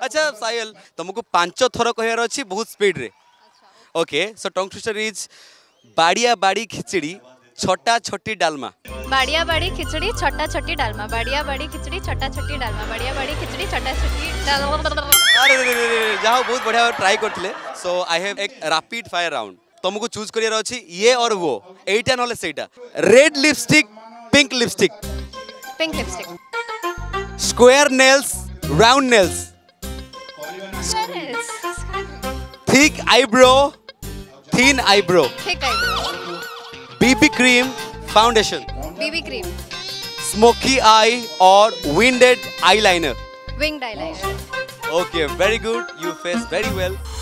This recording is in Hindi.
अच्छा साहिल तुमको 5 थर कहर अच्छी बहुत स्पीड रे okay so tongue twister is बाड़िया बाड़ी खिचड़ी छोटा छोटी डालमा बाड़िया बाड़ी खिचड़ी छोटा छोटी डालमा बाड़िया बाड़ी खिचड़ी छोटा छोटी डालमा बाड़िया बाड़ी खिचड़ी छोटा छोटी डालमा। अरे जाओ बहुत बढ़िया ट्राई करथिले सो आई हैव एक रैपिड फायर राउंड तुमको चूज करियर अछि ये और वो एटा नले सेटा red lipstick pink lipstick pink lipstick square nails round nails thick eyebrow thin eyebrow ठीक है BB cream foundation BB cream smoky eye और winded eyeliner winged eyeliner. Okay, very good. You faced very well.